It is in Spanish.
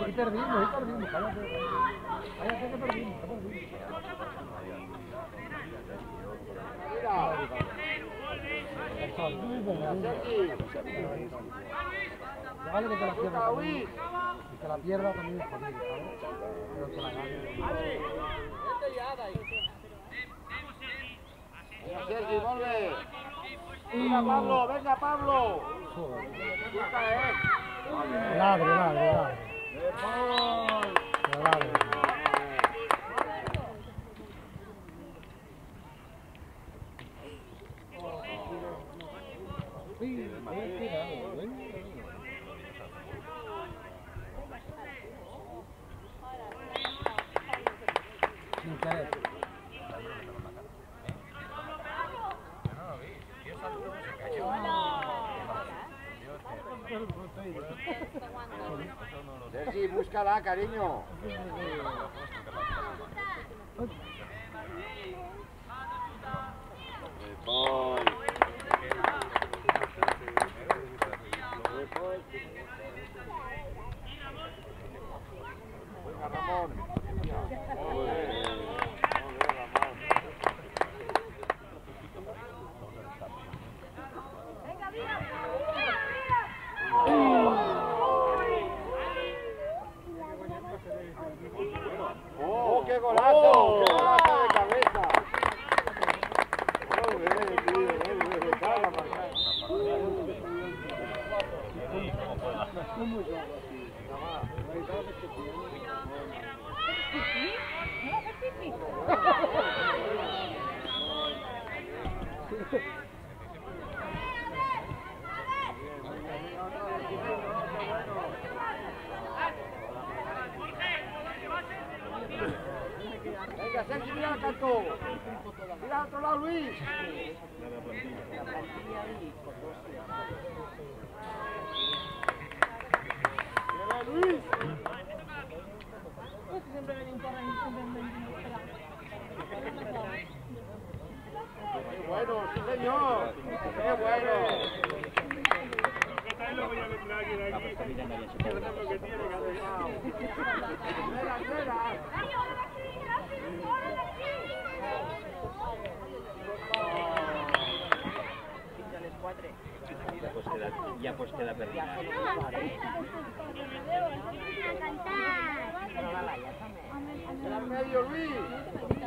Y perdimos, cállate. Cállate que perdimos. Vale que te la pierda también. Y que la pierda también es jodido, ¿sabes? Pero que la gane. Sergi, vuelve. Venga Pablo, venga Pablo. Ladre. Sin querer. Sergi, búscala, cariño. Venga, Ramón. ¡Oh, qué golazo! ¡Qué golazo de cabeza! Venga, Sergi, mira el canto. Mira al otro lado, Luis. Mira, Luis. Qué bueno, sí señor. Qué bueno. Ya pues queda perdida. En el medio, Luis.